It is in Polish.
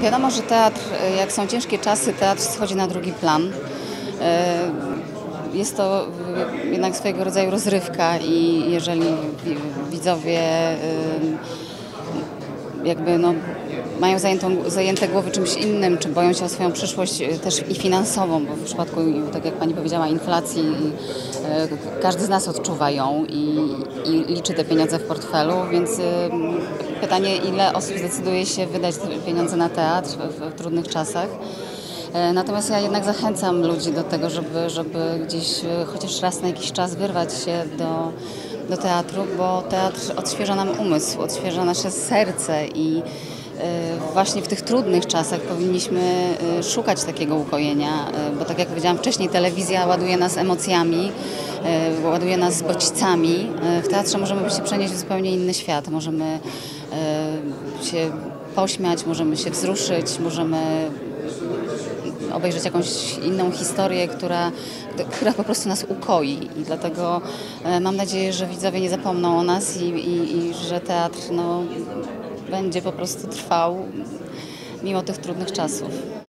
Wiadomo, że teatr, jak są ciężkie czasy, teatr schodzi na drugi plan. Jest to jednak swojego rodzaju rozrywka i jeżeli widzowie jakby mają zajęte głowy czymś innym, czy boją się o swoją przyszłość też i finansową, bo w przypadku, tak jak pani powiedziała, inflacji każdy z nas odczuwa ją i liczy te pieniądze w portfelu, więc pytanie, ile osób zdecyduje się wydać te pieniądze na teatr w trudnych czasach. Natomiast ja jednak zachęcam ludzi do tego, żeby gdzieś chociaż raz na jakiś czas wyrwać się do teatru, bo teatr odświeża nam umysł, odświeża nasze serce i właśnie w tych trudnych czasach powinniśmy szukać takiego ukojenia, bo tak jak powiedziałam wcześniej, telewizja ładuje nas emocjami, ładuje nas bodźcami. W teatrze możemy się przenieść w zupełnie inny świat, możemy się pośmiać, możemy się wzruszyć, możemy obejrzeć jakąś inną historię, która po prostu nas ukoi i dlatego mam nadzieję, że widzowie nie zapomną o nas i że teatr będzie po prostu trwał mimo tych trudnych czasów.